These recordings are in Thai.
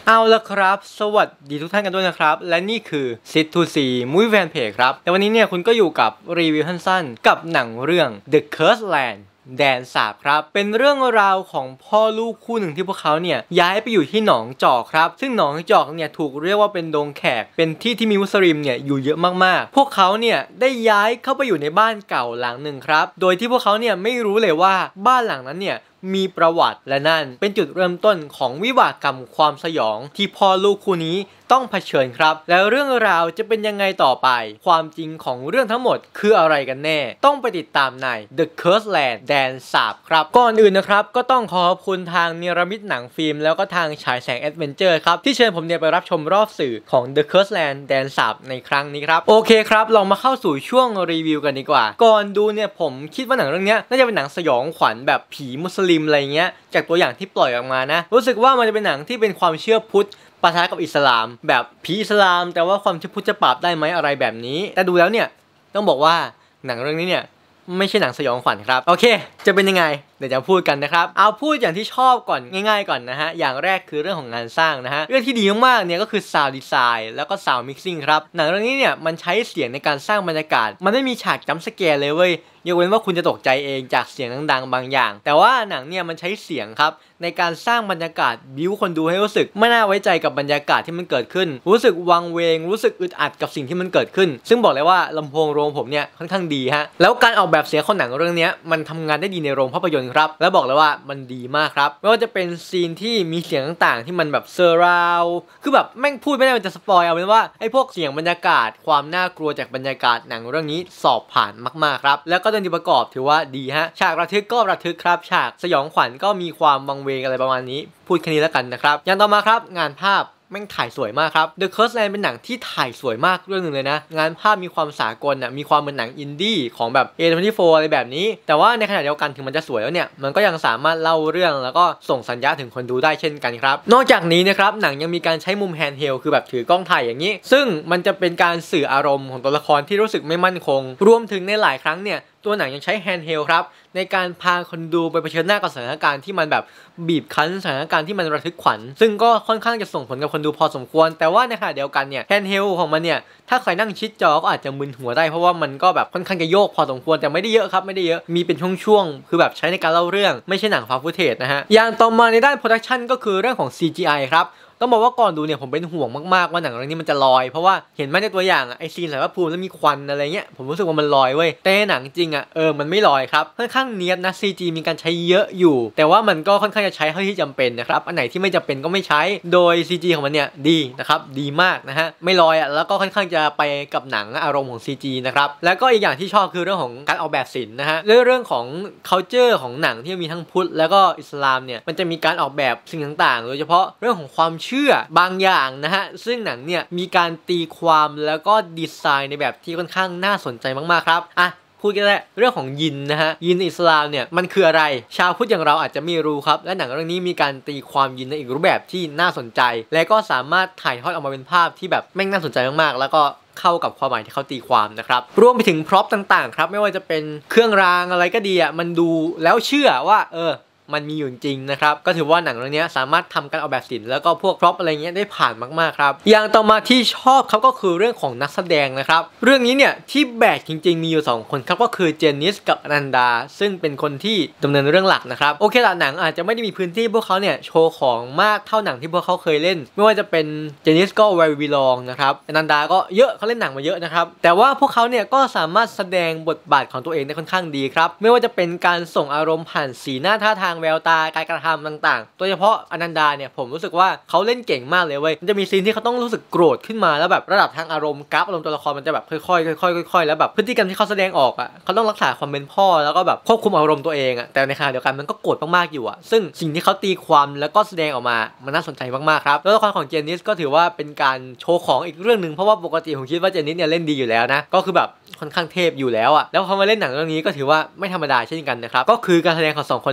เอาละครับสวัสดีทุกท่านกันด้วยนะครับและนี่คือ Sit to See Movie Fan Page ครับแต่วันนี้เนี่ยคุณก็อยู่กับรีวิวสั้นๆกับหนังเรื่อง The Cursed Land แดนสาปครับเป็นเรื่องราวของพ่อลูกคู่หนึ่งที่พวกเขาเนี่ยย้ายไปอยู่ที่หนองจอกครับซึ่งหนองจอกเนี่ยถูกเรียกว่าเป็นดงแขกเป็นที่ที่มีมุสลิมเนี่ยอยู่เยอะมากๆพวกเขาเนี่ยได้ย้ายเข้าไปอยู่ในบ้านเก่าหลังหนึ่งครับโดยที่พวกเขาเนี่ยไม่รู้เลยว่าบ้านหลังนั้นเนี่ยมีประวัติและนั่นเป็นจุดเริ่มต้นของวิบากกรรมความสยองที่พ่อลูกคู่นี้ต้องเผชิญครับแล้วเรื่องราวจะเป็นยังไงต่อไปความจริงของเรื่องทั้งหมดคืออะไรกันแน่ต้องไปติดตามใน The Cursed Land แดนสาปครับก่อนอื่นนะครับก็ต้องขอบคุณทางเนรมิตหนังฟิล์มแล้วก็ทางฉายแสงแอดเวนเจอร์ครับที่เชิญผมเนี่ยไปรับชมรอบสื่อของ The Cursed Land แดนสาปในครั้งนี้ครับโอเคครับเรามาเข้าสู่ช่วงรีวิวกันดีกว่าก่อนดูเนี่ยผมคิดว่าหนังเรื่องนี้น่าจะเป็นหนังสยองขวัญแบบผีมุสลิมอะไรเงี้ยจากตัวอย่างที่ปล่อยออกมานะรู้สึกว่ามันจะเป็นหนังที่เป็นความเชื่อพุทธปะทะกับอิสลามแบบผีอิสลามแต่ว่าความเชื่อพุทธจะปราบได้ไหมอะไรแบบนี้แต่ดูแล้วเนี่ยต้องบอกว่าหนังเรื่องนี้เนี่ยไม่ใช่หนังสยองขวัญครับโอเคจะเป็นยังไงเดี๋ยวจะพูดกันนะครับเอาพูดอย่างที่ชอบก่อนง่ายๆก่อนนะฮะอย่างแรกคือเรื่องของงานสร้างนะฮะเรื่องที่ดีมากๆเนี่ยก็คือ Sound Design แล้วก็ Sound Mixing ครับหนังเรื่องนี้เนี่ยมันใช้เสียงในการสร้างบรรยากาศมันไม่มีฉากจัมป์สแกร์เลยเว้ยยกเว้นว่าคุณจะตกใจเองจากเสียงดังๆบางอย่างแต่ว่าหนังเนี่ยมันใช้เสียงครับในการสร้างบรรยากาศบิ้วคนดูให้รู้สึกไม่น่าไว้ใจกับบรรยากาศที่มันเกิดขึ้นรู้สึกวังเวงรู้สึกอึดอัดกับสิ่งที่มันเกิดขึ้นซึ่งบอกเลยว่าลำโพงโรงผมเนี่ยค่อนข้างดีฮะแล้วการออกแบบเสียงของหนังเรื่องนี้มันทำงานได้ดีในโรงภาพยนตร์ครับแล้วบอกเลยว่ามันดีมากครับไม่ว่าจะเป็นซีนที่มีเสียงต่างๆที่มันแบบเซอร์ราวคือแบบแม่งพูดไม่ได้มันจะสปอยเอาเป็นว่าไอ้พวกเสียงบรรยากาศความน่ากลัวจากบรรยากาศหนังเรื่องนี้สอบผ่านมากๆครับแล้วก็ดนตรีประกอบถือว่าดีฮะฉากระทึกก็ระทึกครับฉากสยองขวัญก็มีความวังเวงอะไรประมาณนี้พูดแค่นี้แล้วกันนะครับอย่างต่อมาครับงานภาพแม่งถ่ายสวยมากครับ The Cursed Land เป็นหนังที่ถ่ายสวยมากเรื่องนึงเลยนะงานภาพมีความสากลมีความเหมือนหนังอินดี้ของแบบ A24 อะไรแบบนี้แต่ว่าในขณะเดียวกันถึงมันจะสวยแล้วเนี่ยมันก็ยังสามารถเล่าเรื่องแล้วก็ส่งสัญญาถึงคนดูได้เช่นกันครับนอกจากนี้นะครับหนังยังมีการใช้มุมแฮนด์เฮลคือแบบถือกล้องถ่ายอย่างนี้ซึ่งมันจะเป็นการสื่ออารมณ์ของตัวละครที่รู้สึกไม่มั่นคงรวมถึงในหลายครั้งเนี่ยตัวหนังยังใช้แฮนด์เฮลครับในการพาคนดูไปเผชิญหน้ากับสถานการณ์ที่มันแบบบีบคั้นสถานการณ์ที่มันระทึกขวัญซึ่งก็ค่อนข้างจะส่งผลกับคนดูพอสมควรแต่ว่าในขณะเดียวกันเนี่ยแฮนด์เฮลของมันเนี่ยถ้าใครนั่งชิดจอก็อาจจะมึนหัวได้เพราะว่ามันก็แบบค่อนข้างจะโยกพอสมควรแต่ไม่ได้เยอะครับไม่ได้เยอะมีเป็นช่วงๆคือแบบใช้ในการเล่าเรื่องไม่ใช่หนังฟาฟุตเทจนะฮะอย่างต่อมาในด้านโปรดักชันก็คือเรื่องของ CGI ครับต้องบอกว่าก่อนดูเนี่ยผมเป็นห่วงมากๆว่าหนังเรื่องนี้มันจะลอยเพราะว่าเห็นไหมในตัวอย่างไอซีนสารพระภูมิแล้วมีควันอะไรเงี้ยผมรู้สึกว่ามันลอยเว้ยแต่หนังจริงมันไม่ลอยครับค่อนข้างเนียบนะ CG มีการใช้เยอะอยู่แต่ว่ามันก็ค่อนข้างจะใช้เท่าที่จำเป็นนะครับอันไหนที่ไม่จำเป็นก็ไม่ใช้โดย CG ของมันเนี่ยดีนะครับดีมากนะฮะไม่ลอยแล้วก็ค่อนข้างจะไปกับหนังอารมณ์ของ CG นะครับแล้วก็อีกอย่างที่ชอบคือเรื่องของการออกแบบศิลป์นะฮะเรื่องของ culture ของหนังที่มีทั้งพุทธแล้วก็อิสลามเนี่ยมันจะมีการออกแบบสิ่งต่างๆโดยเฉพาะเรื่องของความเชื่อบางอย่างนะฮะซึ่งหนังเนี่ยมีการตีความแล้วก็ดีไซน์ในแบบที่ค่อนข้างน่าสนใจมากๆครับพูดกันแหละเรื่องของยินนะฮะยินอิสลามเนี่ยมันคืออะไรชาวพุทธอย่างเราอาจจะไม่รู้ครับและหนังเรื่องนี้มีการตีความยินในอีกรูปแบบที่น่าสนใจและก็สามารถถ่ายทอดออกมาเป็นภาพที่แบบแม่งน่าสนใจมากๆแล้วก็เข้ากับความหมายที่เขาตีความนะครับรวมไปถึงพร็อพต่างๆครับไม่ว่าจะเป็นเครื่องรางอะไรก็ดีมันดูแล้วเชื่อว่ามันมีอยู่จริงนะครับก็ถือว่าหนังเรื่องนี้สามารถทำการออกแบบศิลป์แล้วก็พวกพร็อพอะไรเงี้ยได้ผ่านมากๆครับอย่างต่อมาที่ชอบครับก็คือเรื่องของนักแสดงนะครับเรื่องนี้เนี่ยที่แบกจริงๆมีอยู่2คนครับก็คือเจนนิสกับอนันดาซึ่งเป็นคนที่ดำเนินเรื่องหลักนะครับโอเคละหนังอาจจะไม่ได้มีพื้นที่พวกเขาเนี่ยโชว์ของมากเท่าหนังที่พวกเขาเคยเล่นไม่ว่าจะเป็นเจนนิสก็ Where We Belong นะครับอนันดาก็เยอะเขาเล่นหนังมาเยอะนะครับแต่ว่าพวกเขาเนี่ยก็สามารถแสดงบทบาทของตัวเองได้ค่อนข้างดีครับไม่ว่าจะเป็นการส่งอารมณ์ผ่านสีหน้าท่าทางแววตาการกระทำต่างๆโดยเฉพาะอนันดาเนี่ยผมรู้สึกว่าเขาเล่นเก่งมากเลยเว้ยมันจะมีซีนที่เขาต้องรู้สึกโกรธขึ้นมาแล้วแบบระดับทางอารมณ์กราฟอารมณ์ตัวละครมันจะแบบค่อยๆแล้วแบบพฤติกรรมที่เขาแสดงออกเขาต้องรักษาความเป็นพ่อแล้วก็แบบควบคุมอารมณ์ตัวเองแต่ในขณะเดียวกันมันก็โกรธมากๆอยู่ซึ่งสิ่งที่เขาตีความแล้วก็แสดงออกมามันน่าสนใจมากๆครับแล้วละครของเจนนิสก็ถือว่าเป็นการโชว์ของอีกเรื่องนึงเพราะว่าปกติผมคิดว่าเจนนิสเนี่ยเล่นดีอยู่แล้วนะก็คือแบบค่อนข้างเทพอยู่แล้วแล้วพอมาเล่นหนังเรื่องนี้ก็ถือว่าไม่ธรรมดาเช่นกันนะครับก็คือการแสดงของ2คนนี้มันท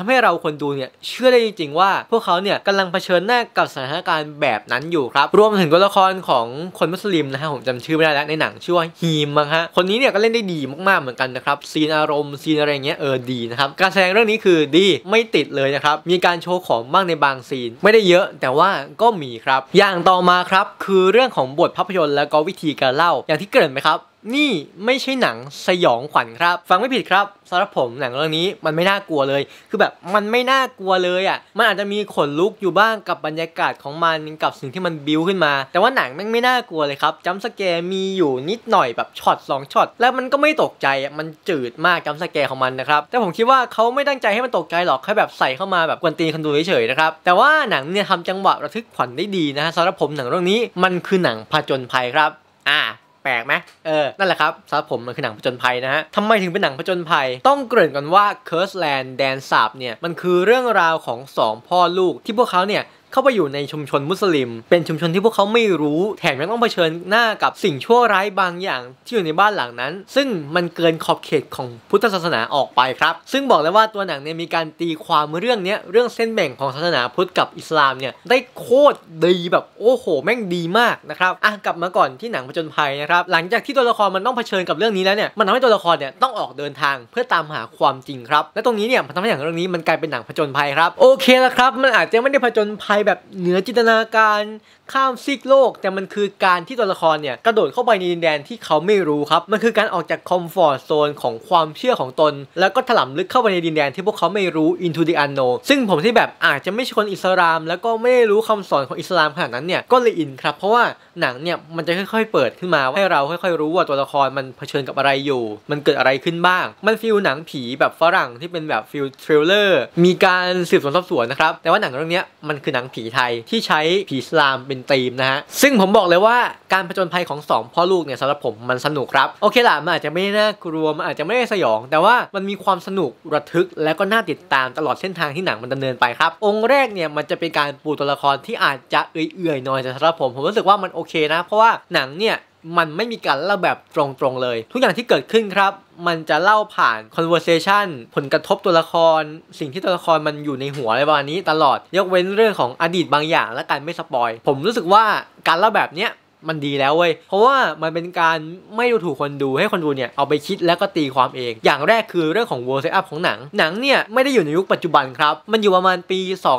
ำให้เราคนดูเนี่ยเชื่อได้จริงๆว่าพวกเขาเนี่ยกำลังเผชิญหน้ากับสถานการณ์แบบนั้นอยู่ครับรวมถึงตัวละครของคนมุสลิมนะฮะผมจำชื่อไม่ได้แล้วในหนังชื่อว่าฮีมมั้งฮะคนนี้เนี่ยก็เล่นได้ดีมากๆเหมือนกันนะครับซีนอารมณ์ซีนอะไรเงี้ยดีนะครับการแสดงเรื่องนี้คือดีไม่ติดเลยนะครับมีการโชว์ของบ้างในบางซีนไม่ได้เยอะแต่ว่าก็มีครับอย่างต่อมาครับคือเรื่องของบทภาพยนตร์และก็วิธีการเล่าอย่างที่เกริ่นไปครับนี่ไม่ใช่หนังสยองขวัญครับฟังไม่ผิดครับสำหรับผมหนังเรื่องนี้มันไม่น่ากลัวเลยคือแบบมันไม่น่ากลัวเลยอ่ะมันอาจจะมีขนลุกอยู่บ้างกับบรรยากาศของมันกับสิ่งที่มันบิ้วขึ้นมาแต่ว่าหนังแม่งไม่น่ากลัวเลยครับจัมป์สแกร์มีอยู่นิดหน่อยแบบช็อต2ช็อตแล้วมันก็ไม่ตกใจอ่ะมันจืดมากจัมป์สแกร์ของมันนะครับแต่ผมคิดว่าเขาไม่ตั้งใจให้มันตกใจหรอกแค่แบบใส่เข้ามาแบบกวนตีนคนดูเฉยๆนะครับแต่ว่าหนังเนี่ยทำจังหวะระทึกขวัญได้ดีนะฮะสำหรับผมหนังเรื่องนี้มันคือหนังผจญภัยครับแปลกไหมนั่นแหละครับสำหรับผมมันคือหนังผจญภัยนะฮะทำไมถึงเป็นหนังผจญภัยต้องเกริ่นกันว่า Cursed Land แดนสาปเนี่ยมันคือเรื่องราวของ2พ่อลูกที่พวกเขาเนี่ยเข้าไปอยู่ในชุมชนมุสลิมเป็นชุมชนที่พวกเขาไม่รู้แถมยังต้องเผชิญหน้ากับสิ่งชั่วร้ายบางอย่างที่อยู่ในบ้านหลังนั้นซึ่งมันเกินขอบเขตของพุทธศาสนาออกไปครับซึ่งบอกเลยว่าตัวหนังเนี่ยมีการตีความเรื่องนี้เรื่องเส้นแบ่งของศาสนาพุทธกับอิสลามเนี่ยได้โคตรดีแบบโอ้โหแม่งดีมากนะครับกลับมาก่อนที่หนังผจญภัยนะครับหลังจากที่ตัวละครมันต้องเผชิญกับเรื่องนี้แล้วเนี่ยมันทำให้ตัวละครเนี่ยต้องออกเดินทางเพื่อตามหาความจริงครับและตรงนี้เนี่ยมันทำให้หนังเรื่องนี้มันกลายเป็นหนังผจญภัยครับโอเคแล้วครับมันอาจจะไม่ได้ผจญภัยแบบเหนือจินตนาการข้ามซีกโลกแต่มันคือการที่ตัวละครเนี่ยกระโดดเข้าไปในดินแดนที่เขาไม่รู้ครับมันคือการออกจากคอมฟอร์ตโซนของความเชื่อของตนแล้วก็ถลำลึกเข้าไปในดินแดนที่พวกเขาไม่รู้ into the unknown ซึ่งผมที่แบบอาจจะไม่ใช่คนอิสลามแล้วก็ไม่รู้คำสอนของอิสลามขนาดนั้นเนี่ยก็เลยอินครับเพราะว่าหนังเนี่ยมันจะค่อยๆเปิดขึ้นมาให้เราค่อยๆรู้ว่าตัวละครมันเผชิญกับอะไรอยู่มันเกิดอะไรขึ้นบ้างมันฟีลหนังผีแบบฝรั่งที่เป็นแบบฟีลทริลเลอร์มีการสืบสวนสอบสวนนะครับแต่ว่าหนังเรื่องนี้มันคือหนังผีไทยที่ใช้ผีอิสลามเป็นธีมนะฮะซึ่งผมบอกเลยว่าการผจญภัยของ2พ่อลูกเนี่ยสำหรับผมมันสนุกครับโอเคล่ะมันอาจจะไม่น่ากลัวมันอาจจะไม่ได้สยองแต่ว่ามันมีความสนุกระทึกและก็น่าติดตามตลอดเส้นทางที่หนังมันดำเนินไปครับองค์แรกเนี่ยมันจะเป็นการปูตัวละครที่อาจจะเอื่อยๆหน่อยแต่สำหรับผมรู้สึกว่ามันโอเคนะเพราะว่าหนังเนี่ยมันไม่มีการเล่าแบบตรงๆเลยทุกอย่างที่เกิดขึ้นครับมันจะเล่าผ่าน conversation ผลกระทบตัวละครสิ่งที่ตัวละครมันอยู่ในหัวอะไรประมาณนี้ตลอดยกเว้นเรื่องของอดีตบางอย่างและการไม่สปอยผมรู้สึกว่าการเล่าแบบเนี้ยมันดีแล้วเว้ยเพราะว่ามันเป็นการไม่ดูถูกคนดูให้คนดูเนี่ยเอาไปคิดแล้วก็ตีความเองอย่างแรกคือเรื่องของ world setup ของหนังเนี่ยไม่ได้อยู่ในยุคปัจจุบันครับมันอยู่ประมาณปี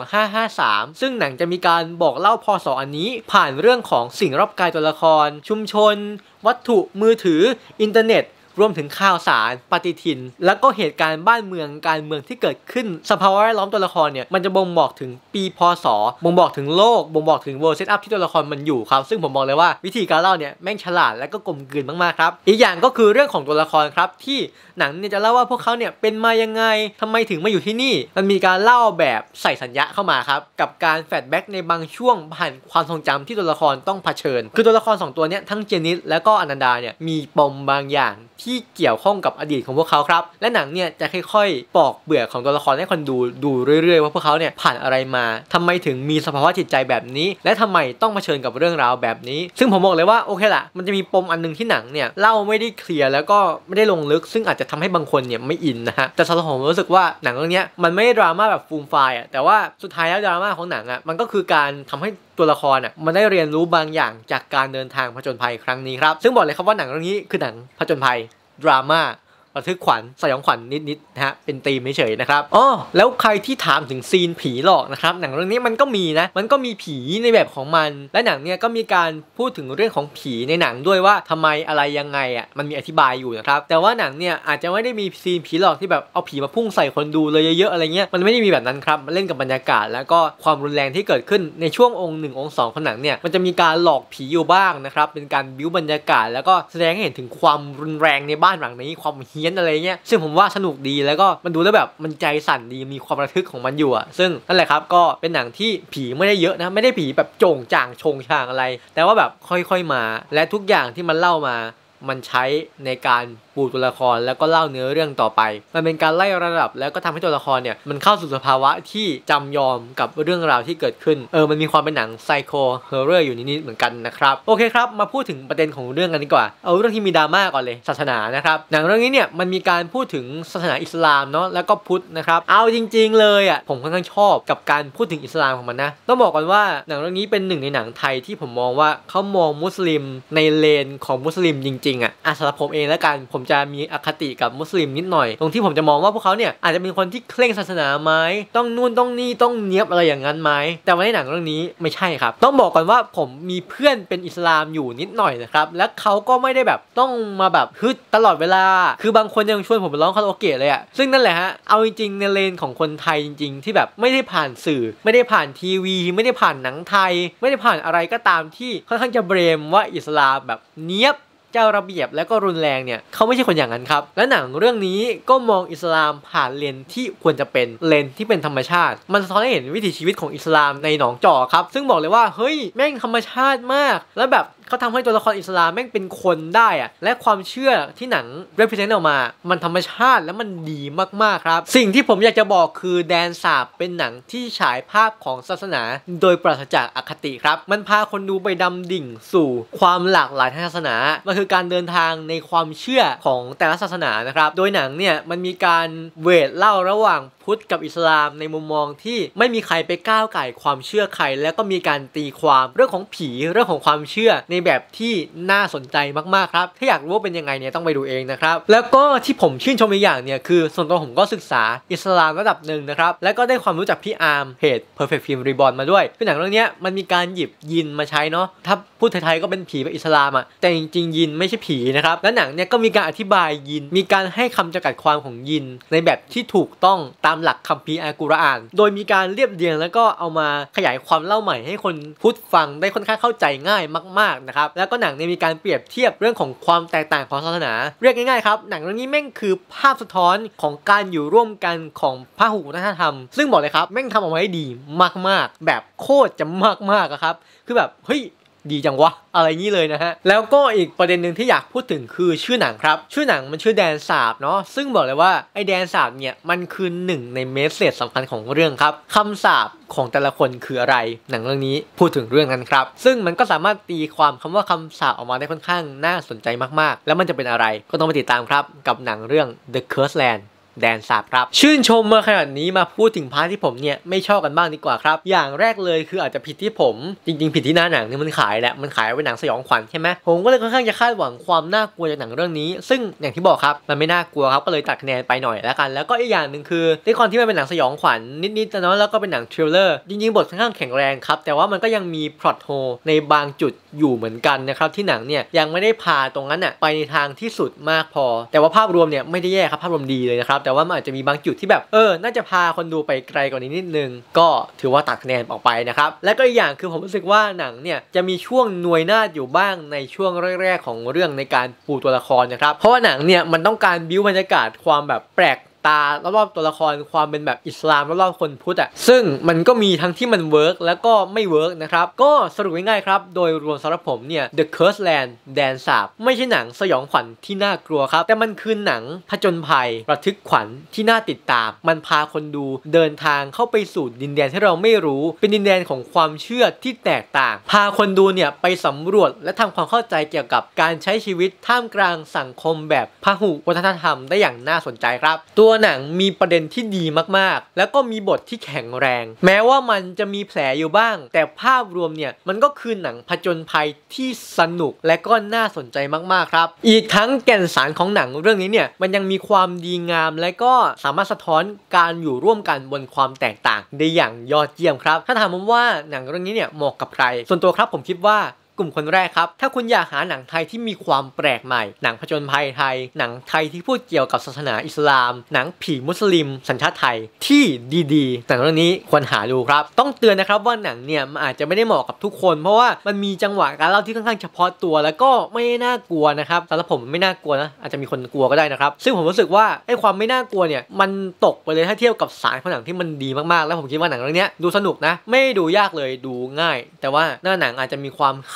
2553ซึ่งหนังจะมีการบอกเล่าพศอันนี้ผ่านเรื่องของสิ่งรอบกายตัวละครชุมชนวัตถุมือถืออินเทอร์เน็ตรวมถึงข่าวสารปฏิทินแล้วก็เหตุการณ์บ้านเมืองการเมืองที่เกิดขึ้นสภาวะแวดล้อมตัวละครเนี่ยมันจะบ่งบอกถึงปีพศบ่งบอกถึงโลกบ่งบอกถึง world setup ที่ตัวละครมันอยู่ครับซึ่งผมบอกเลยว่าวิธีการเล่าเนี่ยแม่งฉลาดและก็กลมกลืนมากๆครับอีกอย่างก็คือเรื่องของตัวละครครับที่หนังเนี่ยจะเล่าว่าพวกเขาเนี่ยเป็นมายังไงทำไมถึงมาอยู่ที่นี่มันมีการเล่าแบบใส่สัญญาเข้ามาครับกับการแฟลชแบ็กในบางช่วงผ่านความทรงจำที่ตัวละครต้องเผชิญคือตัวละคร2ตัวเนี้ยทั้งเจนิสและก็อนันดาเนี่ยมีปมบางอย่างที่เกี่ยวข้องกับอดีตของพวกเขาครับและหนังเนี่ยจะค่อยๆปอกเปลือกของตัวละครให้คนดูเรื่อยๆว่าพวกเขาเนี่ยผ่านอะไรมาทำไมถึงมีสภาวะจิตใจแบบนี้และทำไมต้องเผชิญกับเรื่องราวแบบนี้ซึ่งผมบอกเลยว่าโอเคละมันจะมีปมอันนึงที่หนังเนี่ยเล่าไม่ได้เคลียร์แล้วก็ไม่ได้ลงลึกซึ่งอาจจะทำให้บางคนเนี่ยไม่อินนะฮะแต่สำหรับผมรู้สึกว่าหนังเรื่องนี้มันไม่ได้ดราม่าแบบฟูมไฟล์แต่ว่าสุดท้ายแล้วดราม่าของหนังมันก็คือการทำให้ตัวละครมันได้เรียนรู้บางอย่างจากการเดินทางผจญภัยครั้งนี้ครับซึ่งบอกเลยครับว่าหนังเรื่องนี้คือหนังผจญภัยดราม่าระทึกขวัญสยองขวัญนิดๆนะฮะเป็นธีมเฉยๆนะครับแล้วใครที่ถามถึงซีนผีหลอกนะครับหนังเรื่องนี้มันก็มีนะมันก็มีผีในแบบของมันและหนังเนี่ยก็มีการพูดถึงเรื่องของผีในหนังด้วยว่าทำไมอะไรยังไงมันมีอธิบายอยู่นะครับแต่ว่าหนังเนี่ยอาจจะไม่ได้มีซีนผีหลอกที่แบบเอาผีมาพุ่งใส่คนดูเลยเยอะๆอะไรเงี้ยมันไม่ได้มีแบบนั้นครับมันเล่นกับบรรยากาศแล้วก็ความรุนแรงที่เกิดขึ้นในช่วงองค์1องค์2ของหนังเนี่ยมันจะมีการหลอกผีอยู่บ้างนะครับเป็นการบิ้วบรรยากาศแล้วก็แสดงให้เห็นถึงความรุนแรงในบ้านหลังนี้ความเฮี้ยนอะไรเงี้ยซึ่งผมว่าสนุกดีแล้วก็มันดูแล้วแบบมันใจสั่นดีมีความระทึกของมันอยู่ซึ่งนั่นแหละครับก็เป็นหนังที่ผีไม่ได้เยอะนะไม่ได้ผีแบบโจ่งจ่างโชงช่างอะไรแต่ว่าแบบค่อยๆมาและทุกอย่างที่มันเล่ามามันใช้ในการปูตัวละครแล้วก็เล่าเนื้อเรื่องต่อไปมันเป็นการไล่ระดับแล้วก็ทำให้ตัวละครเนี่ยมันเข้าสู่สภาวะที่จำยอมกับเรื่องราวที่เกิดขึ้นมันมีความเป็นหนังไซโคฮอร์เรอร์อยู่นิดๆเหมือนกันนะครับโอเคครับมาพูดถึงประเด็นของเรื่องกันดีกว่าเอาเรื่องที่มีดราม่าก่อนเลยศาสนานะครับหนังเรื่องนี้เนี่ยมันมีการพูดถึงศาสนาอิสลามเนาะแล้วก็พุทธนะครับเอาจริงๆเลยผมค่อนข้างชอบกับการพูดถึงอิสลามของมันนะต้องบอกก่อนว่าหนังเรื่องนี้เป็นหนึ่งในหนังไทยที่ผมมองว่าเขามองมุสลิมในเลนของมุสลิมจริงๆสำหรับผมเองแล้วกันผมจะมีอคติกับมุสลิมนิดหน่อยตรงที่ผมจะมองว่าพวกเขาเนี่ยอาจจะเป็นคนที่เคร่งศาสนาไหมต้องนู่นต้องนี่ต้องเนียบอะไรอย่างนั้นไหมแต่ว่าในหนังเรื่องนี้ไม่ใช่ครับต้องบอกก่อนว่าผมมีเพื่อนเป็นอิสลามอยู่นิดหน่อยนะครับและเขาก็ไม่ได้แบบต้องมาแบบฮึดตลอดเวลาคือบางคนยังชวนผมไปร้องคาราโอเกะเลยซึ่งนั่นแหละฮะเอาจริงๆในเลนของคนไทยจริงๆที่แบบไม่ได้ผ่านสื่อไม่ได้ผ่านทีวีไม่ได้ผ่านหนังไทยไม่ได้ผ่านอะไรก็ตามที่ค่อนข้างจะเบรมว่าอิสลามแบบเนียบเจ้าระเบียบและก็รุนแรงเนี่ยเขาไม่ใช่คนอย่างนั้นครับและหนังเรื่องนี้ก็มองอิสลามผ่านเลนที่ควรจะเป็นเลนที่เป็นธรรมชาติมันสะท้อนให้เห็นวิถีชีวิตของอิสลามในหนองจอกครับซึ่งบอกเลยว่าเฮ้ยแม่งธรรมชาติมากแล้วแบบเขาทำให้ตัวละครอิสลามแม่งเป็นคนได้และความเชื่อที่หนัง represent ออกมามันธรรมชาติและมันดีมากๆครับสิ่งที่ผมอยากจะบอกคือแดนสาบเป็นหนังที่ฉายภาพของศาสนาโดยปราศจากอคติครับมันพาคนดูไปดำดิ่งสู่ความหลากหลายทางศาสนามันคือการเดินทางในความเชื่อของแต่ละศาสนานะครับโดยหนังเนี่ยมันมีการเวทเล่าระหว่างพุทธกับอิสลามในมุมมองที่ไม่มีใครไปก้าวไก่ความเชื่อใครแล้วก็มีการตีความเรื่องของผีเรื่องของความเชื่อในแบบที่น่าสนใจมากๆครับถ้าอยากรู้ว่าเป็นยังไงเนี่ยต้องไปดูเองนะครับแล้วก็ที่ผมชื่นชมอีกอย่างเนี่ยคือส่วนตัวผมก็ศึกษาอิสลามระดับหนึ่งนะครับแล้วก็ได้ความรู้จากพี่อาร์มเพจ Perfect Film Reborn มาด้วยคือหนังเรื่องนี้มันมีการหยิบยินมาใช้เนาะถ้าพูดไทยๆก็เป็นผีแบบอิสลามแต่จริงๆยินไม่ใช่ผีนะครับและหนังเนี่ยก็มีการอธิบายยินมีการให้คำจำกัดความของยินในแบบที่ถูกต้องตามหลักคัมภีร์อัลกุรอานโดยมีการเรียบเรียงแล้วก็เอามาขยายความเล่าใหม่ให้คนพุทธฟังได้ค่อนข้างเข้าใจง่ายมากๆนะครับแล้วก็หนังเนี่ยมีการเปรียบเทียบเรื่องของความแตกต่างของศาสนาเรียกง่ายๆครับหนังเรื่องนี้แม่งคือภาพสะท้อนของการอยู่ร่วมกันของพหุวัฒนธรรมซึ่งบอกเลยครับแม่งทำออกมาได้ดีมากๆแบบโคตรจะมากๆครับคือแบบเฮ้ยดีจังวะอะไรงี้เลยนะฮะแล้วก็อีกประเด็นหนึ่งที่อยากพูดถึงคือชื่อหนังครับชื่อหนังมันชื่อแดนสาบเนาะซึ่งบอกเลยว่าไอ้แดนสาบเนี่ยมันคือหนึ่งในเมสเสจสำคัญของเรื่องครับคำสาบของแต่ละคนคืออะไรหนังเรื่องนี้พูดถึงเรื่องนั้นครับซึ่งมันก็สามารถตีความคำว่าคำสาบออกมาได้ค่อนข้างน่าสนใจมากๆแล้วมันจะเป็นอะไรก็ต้องไปติดตามครับกับหนังเรื่อง The Cursed Landแดนสาบครับชื่นชมมาขนาดนี้มาพูดถึงพาร์ทที่ผมเนี่ยไม่ชอบกันบ้างดีกว่าครับอย่างแรกเลยคืออาจจะผิดที่ผมจริงๆผิดที่หน้าหนังนี่มันขายแหละมันขายเป็นหนังสยองขวัญใช่ไหมผมก็เลยค่อนข้างจะคาดหวังความน่ากลัวจากหนังเรื่องนี้ซึ่งอย่างที่บอกครับมันไม่น่ากลัวครับก็เลยตัดคะแนนไปหน่อยแล้วกันแล้วก็อีกอย่างหนึ่งคือด้วยความที่มันเป็นหนังสยองขวัญนิดๆนะแล้วก็เป็นหนังทริลเลอร์จริงๆบทค่อนข้างแข็งแรงครับแต่ว่ามันก็ยังมีพล็อตโฮในบางจุดอยู่เหมือนกันนะครับที่หนังเนี่ยยังไม่ได้พาตรงนั้นไปในทางที่สุดมากพอแต่ว่าภาพรวมเนี่ยไม่ได้แย่ครับภาพรวมดีเลยนะครับแต่ว่ามันอาจจะมีบางจุดที่แบบน่าจะพาคนดูไปไกลกว่านี้นิดนึงก็ถือว่าตัดคะแนนออกไปนะครับและก็อีกอย่างคือผมรู้สึกว่าหนังเนี่ยจะมีช่วงหน่วยนาฏอยู่บ้างในช่วงแรกๆของเรื่องในการปูตัวละครนะครับเพราะว่าหนังเนี่ยมันต้องการบิ้วบรรยากาศความแบบแปลกตารอบๆตัวละครความเป็นแบบอิสลามรอบๆคนพุทธซึ่งมันก็มีทั้งที่มันเวิร์กแล้วก็ไม่เวิร์กนะครับก็สรุปง่ายๆครับโดยรวมสำหรับผมเนี่ย The Cursed Land แดนสาบไม่ใช่หนังสยองขวัญที่น่ากลัวครับแต่มันคือหนังผจญภัยระทึกขวัญที่น่าติดตามมันพาคนดูเดินทางเข้าไปสู่ดินแดนที่เราไม่รู้เป็นดินแดนของความเชื่อที่แตกต่างพาคนดูเนี่ยไปสำรวจและทำความเข้าใจเกี่ยวกับการใช้ชีวิตท่ามกลางสังคมแบบพหุวัฒนธรรมได้อย่างน่าสนใจครับตัวหนังมีประเด็นที่ดีมากๆแล้วก็มีบทที่แข็งแรงแม้ว่ามันจะมีแผลอยู่บ้างแต่ภาพรวมเนี่ยมันก็คือหนังผจญภัยที่สนุกและก็น่าสนใจมากๆครับอีกทั้งแก่นสารของหนังเรื่องนี้เนี่ยมันยังมีความดีงามและก็สามารถสะท้อนการอยู่ร่วมกันบนความแตกต่างได้อย่างยอดเยี่ยมครับถ้าถามผมว่าหนังเรื่องนี้เนี่ยเหมาะกับใครส่วนตัวครับผมคิดว่ากลุ่มคนแรกครับถ้าคุณอยากหาหนังไทยที่มีความแปลกใหม่หนังผจญภัยไทยหนังไทยที่พูดเกี่ยวกับศาสนาอิสลามหนังผีมุสลิมสัญชาติไทยที่ดีๆหนังเรื่องนี้ควรหาดูครับต้องเตือนนะครับว่าหนังเนี่ยมันอาจจะไม่ได้เหมาะกับทุกคนเพราะว่ามันมีจังหวะการเล่าที่ค่อนข้างเฉพาะตัวแล้วก็ไม่น่ากลัวนะครับสำหรับผมไม่น่ากลัวนะอาจจะมีคนกลัวก็ได้นะครับซึ่งผมรู้สึกว่าไอ้ความไม่น่ากลัวเนี่ยมันตกไปเลยถ้าเทียบกับสารของหนังที่มันดีมากๆแล้วผมคิดว่าหนังเรื่องนี้ดูสนุกนะไม่ดูยากเลยดูง่ายแต่ว่าหน้าหนังอาจจะมีความขัด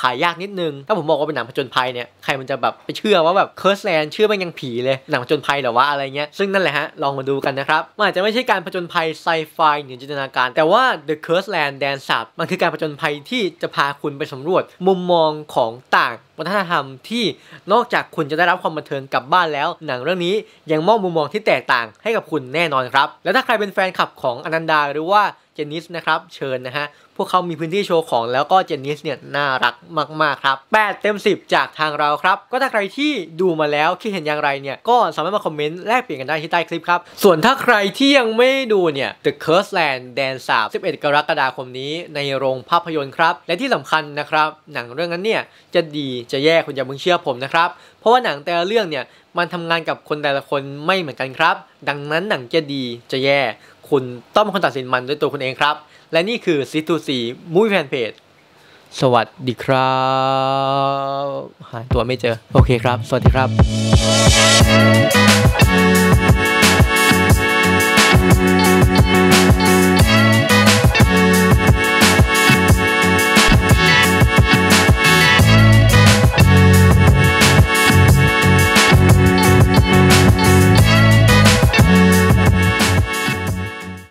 ายยากนิดนึงถ้าผมบอกว่าเป็นหนังผจญภัยเนี่ยใครมันจะแบบไปเชื่อว่าแบบเคิร์สแลนด์เชื่อมันยังผีเลยหนังผจญภัยเหรอวะอะไรเงี้ยซึ่งนั่นแหละฮะลองมาดูกันนะครับมันอาจจะไม่ใช่การผจญภัยไซไฟเหนือจินตนาการแต่ว่า The Cursed Land แดนสาปมันคือการผจญภัยที่จะพาคุณไปสำรวจมุมมองของต่างวัฒนธรรมที่นอกจากคุณจะได้รับความบันเทิงกลับบ้านแล้วหนังเรื่องนี้ยังมอบมุมมองที่แตกต่างให้กับคุณแน่นอนครับแล้วถ้าใครเป็นแฟนคลับของอนันดาหรือว่าเจนนิสนะครับเชิญนะฮะพวกเขามีพื้นที่โชว์ของแล้วก็เจนนิสเนี่ยน่ารักมากๆครับ8 เต็ม 10จากทางเราครับก็ถ้าใครที่ดูมาแล้วคิดเห็นอย่างไรเนี่ยก็สามารถมาคอมเมนต์แลกเปลี่ยนกันได้ที่ใต้คลิปครับส่วนถ้าใครที่ยังไม่ดูเนี่ย The Cursed Land แดนสาป11 กรกฎาคมนี้ในโรงภาพยนตร์ครับและที่สำคัญนะครับหนังเรื่องนั้นเนี่ยจะดีจะแย่คุณอย่าเพิ่งเชื่อผมนะครับเพราะว่าหนังแต่ละเรื่องเนี่ยมันทำงานกับคนแต่ละคนไม่เหมือนกันครับดังนั้นหนังจะดีจะแย่คุณต้องเป็นคนตัดสินมันด้วยตัวคุณเองครับและนี่คือ C2C Movie Fan Page สวัสดีครับหาตัวไม่เจอโอเคครับสวัสดีครับ